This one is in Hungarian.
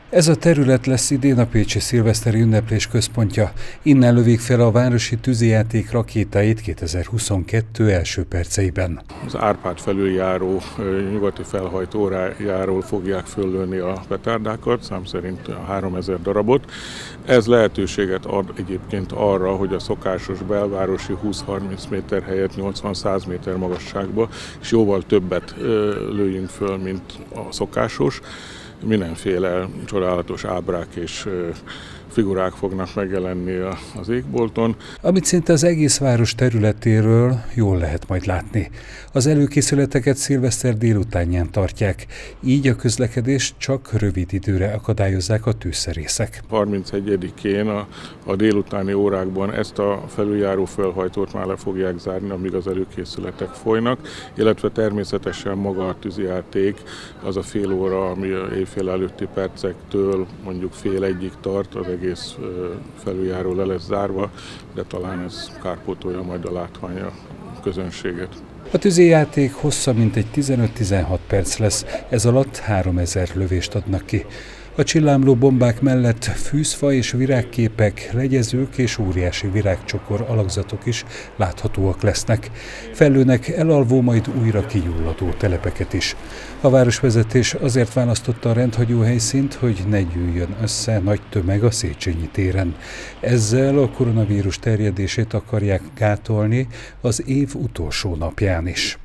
Ez a terület lesz idén a pécsi szilveszteri ünneplés központja. Innen lövik fel a városi tűzijáték rakétáit 2022 első perceiben. Az Árpád felüljáró nyugati felhajtójáról fogják föllőni a petárdákat, szám szerint 3000 darabot. Ez lehetőséget ad egyébként arra, hogy a szokásos belvárosi 20-30 méter helyett 80-100 méter magasságba, és jóval többet lőjünk föl, mint a szokásos. Mindenféle csodálatos ábrák és figurák fognak megjelenni az égbolton. Amit szinte az egész város területéről jól lehet majd látni. Az előkészületeket szilveszter délutánján tartják, így a közlekedést csak rövid időre akadályozzák a tűzszerészek. 31-én a délutáni órákban ezt a felüljáró felhajtót már le fogják zárni, amíg az előkészületek folynak, illetve természetesen maga a tűzijáték, az a fél óra, ami éjfél előtti percektől mondjuk fél egyig tart, az egész felüljáró le lesz zárva, de talán ez kárpótolja majd a látvány a közönséget. A tűzijáték hossza mintegy 15-16 perc lesz, ez alatt 3000 lövést adnak ki. A csillámló bombák mellett fűzfa és virágképek, legyezők és óriási virágcsokor alakzatok is láthatóak lesznek. Fellőnek elalvó, majd újra kigyulladó telepeket is. A városvezetés azért választotta a rendhagyó helyszínt, hogy ne gyűjjön össze nagy tömeg a Széchenyi téren. Ezzel a koronavírus terjedését akarják gátolni az év utolsó napján is.